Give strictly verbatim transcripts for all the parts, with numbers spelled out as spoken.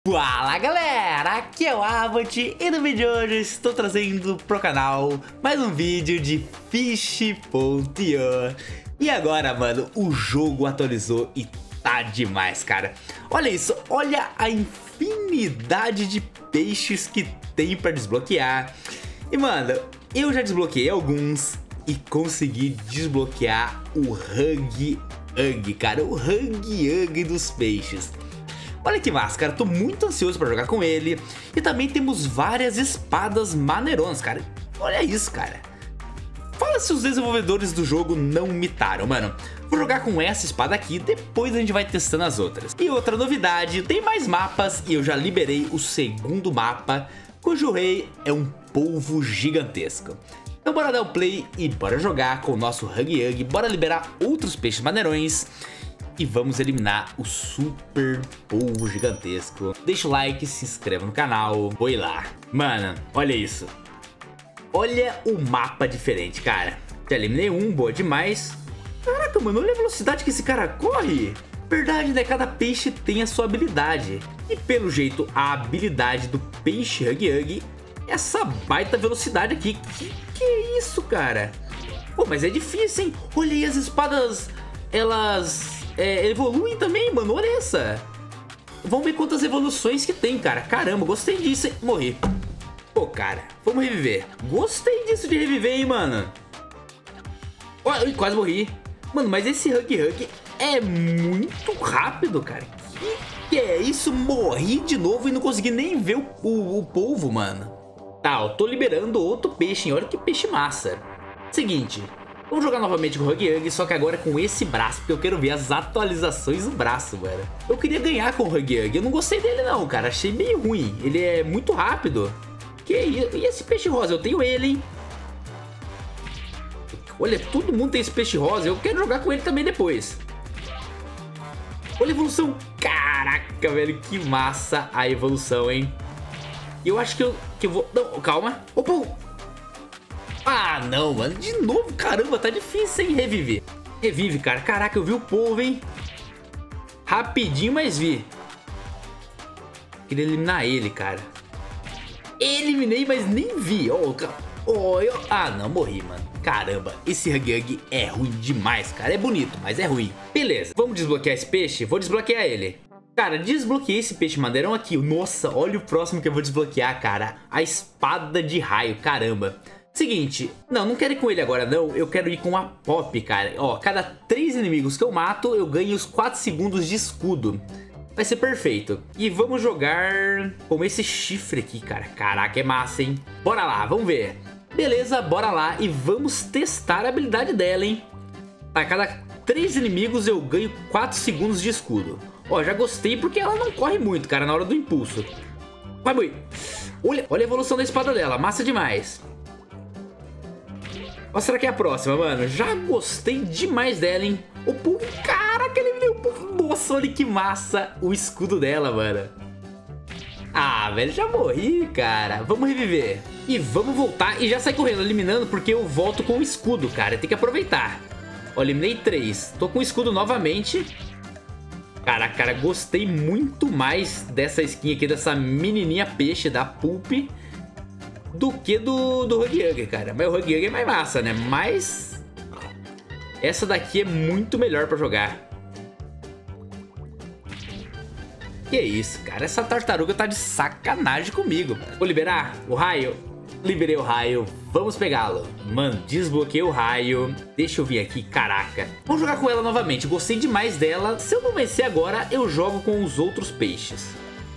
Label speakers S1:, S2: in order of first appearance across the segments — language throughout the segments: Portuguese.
S1: Fala galera, aqui é o Avant e no vídeo de hoje estou trazendo pro canal mais um vídeo de Fish ponto i o. E agora, mano, o jogo atualizou e tá demais, cara. Olha isso, olha a infinidade de peixes que tem pra desbloquear. E mano, eu já desbloqueei alguns e consegui desbloquear o Huggy Wuggy, cara, o Huggy Wuggy dos peixes. Olha que massa, cara, tô muito ansioso pra jogar com ele. E também temos várias espadas maneironas, cara. Olha isso, cara. Fala se os desenvolvedores do jogo não mitaram, mano. Vou jogar com essa espada aqui, depois a gente vai testando as outras. E outra novidade, tem mais mapas e eu já liberei o segundo mapa, cujo rei é um polvo gigantesco. Então bora dar o play e bora jogar com o nosso Huggy Wuggy. Bora liberar outros peixes maneirões. E vamos eliminar o super polvo gigantesco. Deixa o like, se inscreva no canal. Foi lá. Mano, olha isso. Olha o mapa diferente, cara. Já eliminei um, boa demais. Caraca, mano, olha a velocidade que esse cara corre. Verdade, né? Cada peixe tem a sua habilidade. E pelo jeito, a habilidade do peixe Huggy Wuggy é essa baita velocidade aqui. Que que é isso, cara? Pô, mas é difícil, hein? Olha aí as espadas, elas... É, evoluem também, mano, olha essa. Vamos ver quantas evoluções que tem, cara. Caramba, gostei disso, hein? Morri. Pô, cara, vamos reviver. Gostei disso de reviver, hein, mano. Ui, quase morri. Mano, mas esse Huggy Wuggy é muito rápido, cara. Que que é isso? Morri de novo e não consegui nem ver o, o, o polvo, mano. Tá, eu tô liberando outro peixe, hein? Olha que peixe massa. Seguinte, vamos jogar novamente com o Huggy Wuggy, só que agora com esse braço, porque eu quero ver as atualizações do braço, mano. Eu queria ganhar com o Huggy Wuggy, eu não gostei dele não, cara, achei meio ruim. Ele é muito rápido. Que isso? E esse peixe rosa? Eu tenho ele, hein? Olha, todo mundo tem esse peixe rosa, eu quero jogar com ele também depois. Olha a evolução. Caraca, velho, que massa a evolução, hein? E eu acho que eu, que eu vou... Não, calma. Opa! Ah, não, mano. De novo, caramba, tá difícil, hein, reviver. Revive, cara. Caraca, eu vi o polvo, hein. Rapidinho, mas vi. Queria eliminar ele, cara. Eliminei, mas nem vi. Oh, oh, eu... Ah, não, morri, mano. Caramba, esse Huggy Wuggy é ruim demais, cara. É bonito, mas é ruim. Beleza, vamos desbloquear esse peixe? Vou desbloquear ele. Cara, desbloqueei esse peixe madeirão aqui. Nossa, olha o próximo que eu vou desbloquear, cara. A espada de raio, caramba. Seguinte, não, não quero ir com ele agora não, eu quero ir com a Pop, cara. Ó, cada três inimigos que eu mato, eu ganho os quatro segundos de escudo. Vai ser perfeito. E vamos jogar com esse chifre aqui, cara. Caraca, é massa, hein? Bora lá, vamos ver. Beleza, bora lá e vamos testar a habilidade dela, hein? A cada três inimigos eu ganho quatro segundos de escudo. Ó, já gostei porque ela não corre muito, cara, na hora do impulso. Vai, boi. Olha, olha a evolução da espada dela, massa demais. Qual será que é a próxima, mano? Já gostei demais dela, hein? O polvo, caraca, ele veio o polvo. Nossa, olha que massa o escudo dela, mano. Ah, velho, já morri, cara. Vamos reviver. E vamos voltar e já sair correndo, eliminando, porque eu volto com o escudo, cara. Tem que aproveitar. Ó, eliminei três. Tô com o escudo novamente. Caraca, cara, gostei muito mais dessa skin aqui, dessa menininha peixe da Pulp, do que do, do Huggy Wuggy, cara. Mas o Huggy Wuggy é mais massa, né? Mas essa daqui é muito melhor pra jogar. Que isso, cara. Essa tartaruga tá de sacanagem comigo, mano. Vou liberar o raio. Liberei o raio. Vamos pegá-lo. Mano, desbloqueei o raio. Deixa eu vir aqui, caraca. Vamos jogar com ela novamente. Gostei demais dela. Se eu não vencer agora, eu jogo com os outros peixes.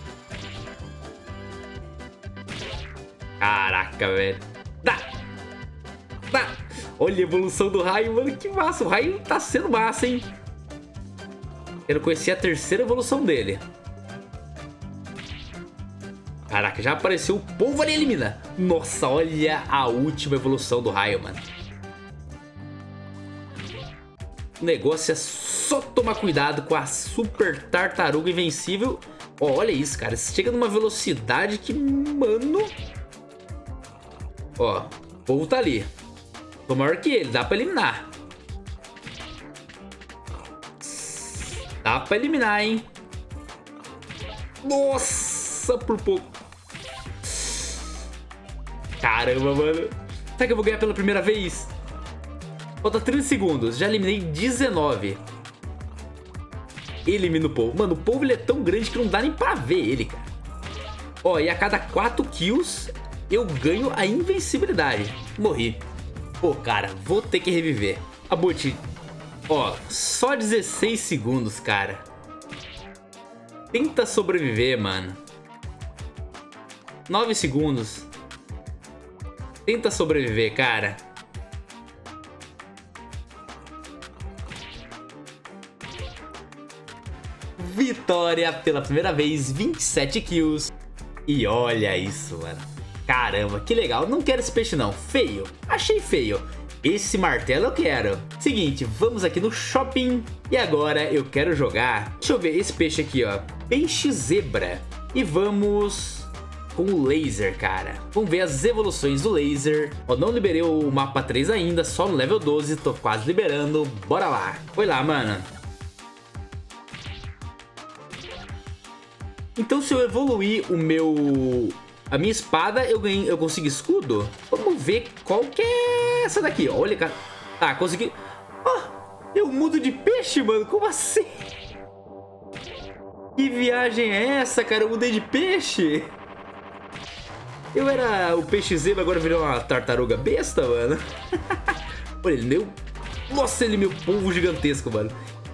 S1: Caraca, velho. Tá. Tá. Olha a evolução do raio, mano. Que massa. O raio tá sendo massa, hein? Quero conhecer a terceira evolução dele. Caraca, já apareceu o polvo ali, elimina. Nossa, olha a última evolução do raio, mano. O negócio é só tomar cuidado com a super tartaruga invencível. Ó, olha isso, cara. Chega numa velocidade que, mano... Ó, o polvo tá ali. Tô maior que ele, dá pra eliminar. Dá pra eliminar, hein? Nossa! Nossa, por pouco. Caramba, mano. Será que eu vou ganhar pela primeira vez? Falta trinta segundos. Já eliminei dezenove. Elimina o polvo. Mano, o polvo ele é tão grande que não dá nem pra ver ele, cara. Ó, e a cada quatro kills eu ganho a invencibilidade. Morri. Pô, cara, vou ter que reviver. Abut. Ó, só dezesseis segundos, cara. Tenta sobreviver, mano. nove segundos. Tenta sobreviver, cara. Vitória pela primeira vez, vinte e sete kills. E olha isso, mano. Caramba, que legal. Não quero esse peixe não, feio. Achei feio. Esse martelo eu quero. Seguinte, vamos aqui no shopping. E agora eu quero jogar. Deixa eu ver esse peixe aqui, ó. Peixe zebra. E vamos com o laser, cara. Vamos ver as evoluções do laser. Ó, não liberei o mapa três ainda, só no level doze. Tô quase liberando. Bora lá. Foi lá, mano. Então se eu evoluir o meu... a minha espada, eu ganhei, eu consigo escudo? Vamos ver qual que é essa daqui. Olha, cara. Tá, consegui. Oh, eu mudo de peixe, mano. Como assim? Que viagem é essa, cara? Eu mudei de peixe. Eu era o peixe zebra, agora virou uma tartaruga besta, mano. Olha, ele meu... Nossa, ele é meu polvo gigantesco, mano.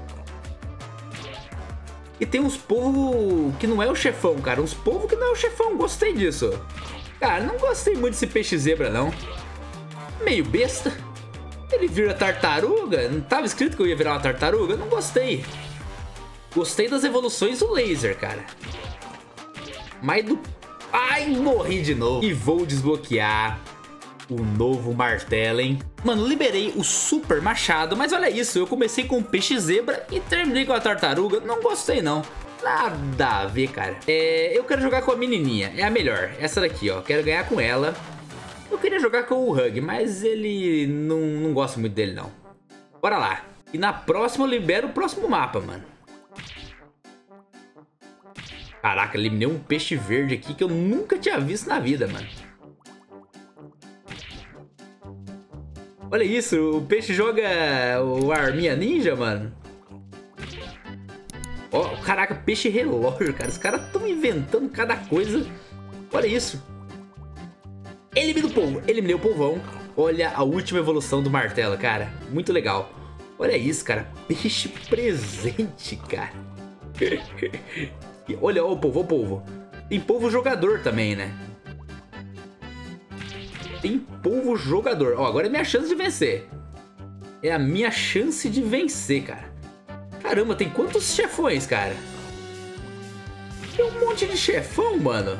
S1: E tem uns polvos que não é o chefão, cara. Uns polvos que não é o chefão. Gostei disso. Cara, não gostei muito desse peixe zebra, não. Meio besta. Ele vira tartaruga. Não tava escrito que eu ia virar uma tartaruga? Não gostei. Gostei das evoluções do laser, cara. Mas do... Ai, morri de novo. E vou desbloquear o novo martelo, hein? Mano, liberei o super machado, mas olha isso, eu comecei com o peixe zebra e terminei com a tartaruga. Não gostei, não. Nada a ver, cara. É, eu quero jogar com a menininha, é a melhor. Essa daqui, ó, quero ganhar com ela. Eu queria jogar com o Hug, mas ele não, não gosta muito dele, não. Bora lá. E na próxima eu libero o próximo mapa, mano. Caraca, eliminei um peixe verde aqui que eu nunca tinha visto na vida, mano. Olha isso, o peixe joga o arminha ninja, mano. Ó, oh, caraca, peixe relógio, cara. Os caras estão inventando cada coisa. Olha isso. Elimina o polvo. Eliminei o polvão. Olha a última evolução do martelo, cara. Muito legal. Olha isso, cara. Peixe presente, cara. Olha, ó, o polvo, ó, o polvo. Tem polvo jogador também, né? Tem polvo jogador. Ó, agora é minha chance de vencer. É a minha chance de vencer, cara. Caramba, tem quantos chefões, cara? Tem um monte de chefão, mano.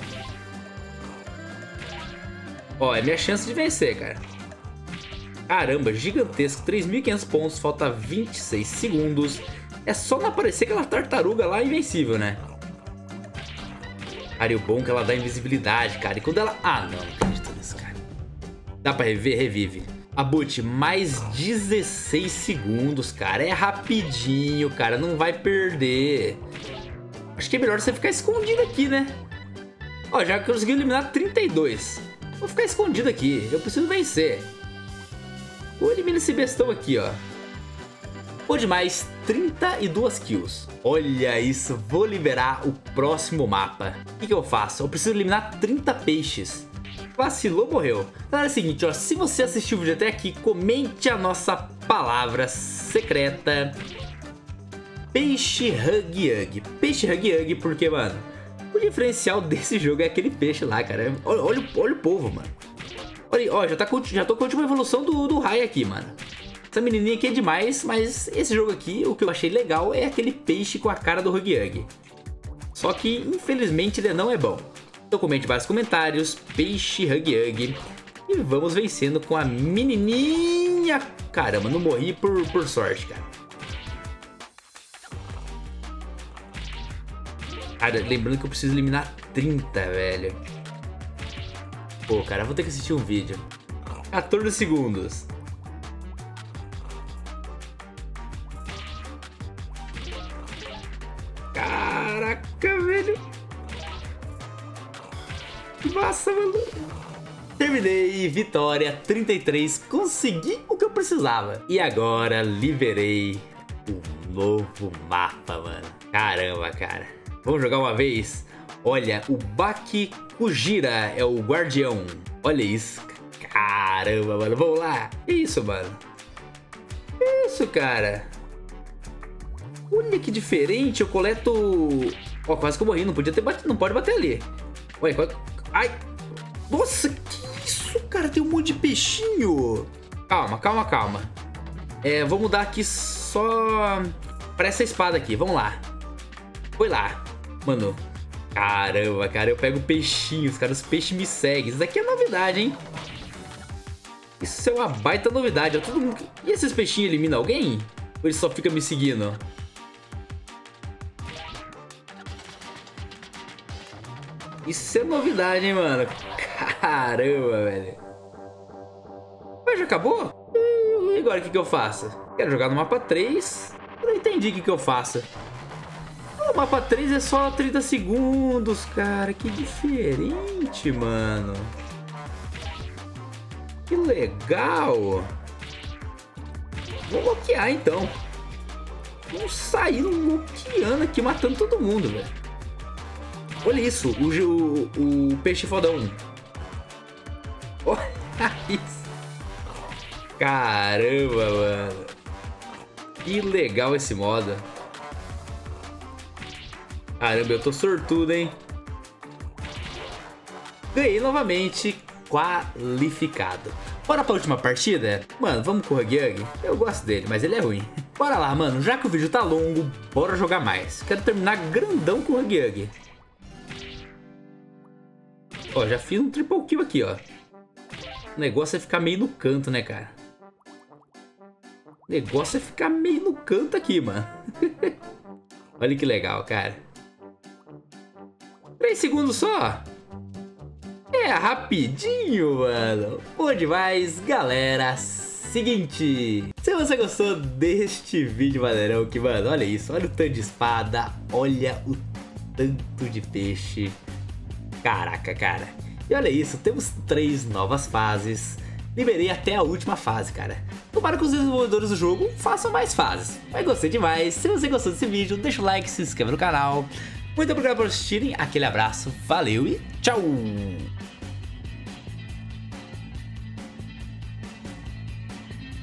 S1: Ó, é minha chance de vencer, cara. Caramba, gigantesco. três mil e quinhentos pontos, falta vinte e seis segundos. É só não aparecer aquela tartaruga lá invencível, né? Cara, e o bom é que ela dá invisibilidade, cara. E quando ela... Ah, não, não acredito nisso, cara. Dá pra reviver? Revive. Abut, mais dezesseis segundos, cara. É rapidinho, cara. Não vai perder. Acho que é melhor você ficar escondido aqui, né? Ó, já consegui eliminar trinta e dois. Vou ficar escondido aqui. Eu preciso vencer. Vou eliminar esse bestão aqui, ó. Pô, demais, trinta e duas kills. Olha isso, vou liberar o próximo mapa. O que, que eu faço? Eu preciso eliminar trinta peixes. Vacilou, morreu. Galera, é o seguinte, ó, se você assistiu o vídeo até aqui, comente a nossa palavra secreta. Peixe Hug Hug. Peixe Hug Hug, porque, mano, o diferencial desse jogo é aquele peixe lá, cara. Olha, olha, olha o povo, mano. Olha, ó, já, tá, já tô com a última evolução do, do Rai aqui, mano. Essa menininha aqui é demais, mas esse jogo aqui, o que eu achei legal é aquele peixe com a cara do Hug Hug. Só que, infelizmente, ele não é bom. Então comente vários comentários, peixe Hug Hug. E vamos vencendo com a menininha. Caramba, não morri por, por sorte, cara. Cara, lembrando que eu preciso eliminar trinta, velho. Pô, cara, vou ter que assistir um vídeo. quatorze segundos. Caraca, velho. Que massa, mano. Terminei, vitória, trinta e três, consegui o que eu precisava. E agora liberei um novo mapa, mano. Caramba, cara. Vamos jogar uma vez? Olha, o Baki Kujira é o guardião. Olha isso. Caramba, mano. Vamos lá. Que isso, mano? Que isso, cara? Olha que diferente. Eu coleto... Ó, quase que eu morri. Não podia ter batido. Não pode bater ali. Olha, quase... Ai. Nossa, que isso, cara? Tem um monte de peixinho. Calma, calma, calma. É, vou mudar aqui só pra essa espada aqui. Vamos lá. Foi lá. Mano. Caramba, cara. Eu pego peixinhos, cara. Os peixes me seguem. Isso daqui é novidade, hein? Isso é uma baita novidade. Ó, todo mundo... E esses peixinhos eliminam alguém? Ou ele só fica me seguindo? Isso é novidade, hein, mano? Caramba, velho. Mas já acabou? E agora o que, que eu faço? Quero jogar no mapa três. Eu não entendi o que, que eu faço. O mapa três é só trinta segundos, cara. Que diferente, mano. Que legal. Vou bloquear, então. Vamos sair bloqueando aqui, matando todo mundo, velho. Olha isso, o, o, o peixe fodão. Olha isso. Caramba, mano. Que legal esse modo. Caramba, eu tô sortudo, hein? Ganhei novamente, qualificado. Bora pra última partida? Mano, vamos com o Hug Hug? Eu gosto dele, mas ele é ruim. Bora lá, mano. Já que o vídeo tá longo, bora jogar mais. Quero terminar grandão com o Hug Hug. Ó, já fiz um triple kill aqui, ó. O negócio é ficar meio no canto, né, cara? O negócio é ficar meio no canto aqui, mano. Olha que legal, cara. três segundos só. É rapidinho, mano. Bom demais, galera. Seguinte, se você gostou deste vídeo maneirão aqui, mano, olha isso. Olha o tanto de espada. Olha o tanto de peixe. Caraca, cara. E olha isso, temos três novas fases. Liberei até a última fase, cara. Tomara que os desenvolvedores do jogo façam mais fases. Mas gostei demais. Se você gostou desse vídeo, deixa o like, se inscreva no canal. Muito obrigado por assistirem. Aquele abraço, valeu e tchau!